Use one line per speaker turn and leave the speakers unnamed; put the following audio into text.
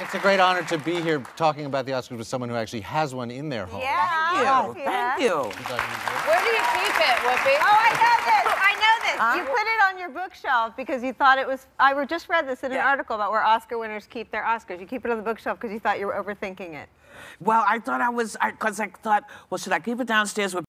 It's a great honor to be here talking about the Oscars with someone who actually has one in their home.
Yeah.
Thank you.
Where do you keep it, Whoopi?
Oh, I know this. I know this. You put it on your bookshelf because you thought it was. I just read this in an article about where Oscar winners keep their Oscars. You keep it on the bookshelf because you thought you were overthinking it.
Well, I thought I was, because I thought, well, should I keep it downstairs with